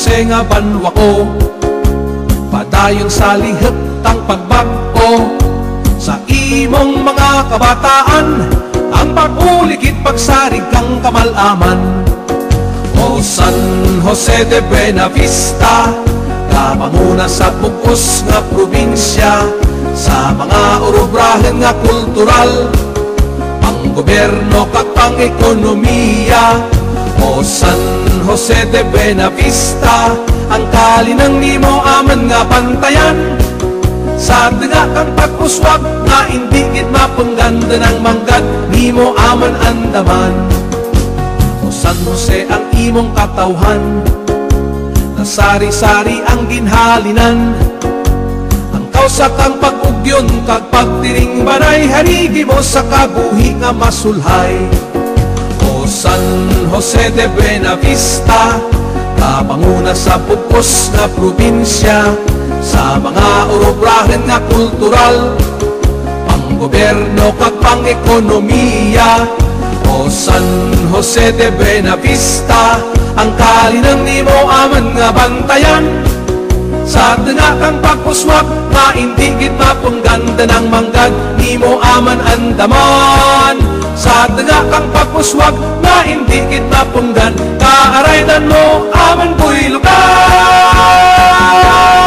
Jose nga banwa ko, padayon sa lihet tang pagbag-o sa imong mga kabataan, ang pag-uligid pagsarig kang kamalaman. O San Jose de Buenavista, kapanguna sa bugos nga probinsya, sa mga urobrahen nga kultural, pang-gobyerno kag pang-ekonomiya. O San Jose de Buenavista, ang kalinang nimo aman nga pantayan, sa daga kang pag-uswag nga hindi gid mapangganda ng manggad nimo aman andaman. O San Jose, ang imong katawhan, nasari-sari ang ginhalinan, ang kausa kang pag-ugyon kag pagtiring banay, harigi mo sa kabuhi nga masulhay. O San Jose de Buenavista, kapanguna sa bugos nga probinsya, sa mga urobrahen nga kultural, pang-gobyerno kag pang-ekonomiya. O San Jose de Buenavista, ang kalinang nimo aman nga bantayan, sa daga kang pag-uswag nga hindi gid mapangganda ng manggad nimo aman andaman. Sa daga kang pag-uswag nga hindi gid mapunggan, kaaraynan mo aman buhay lugar.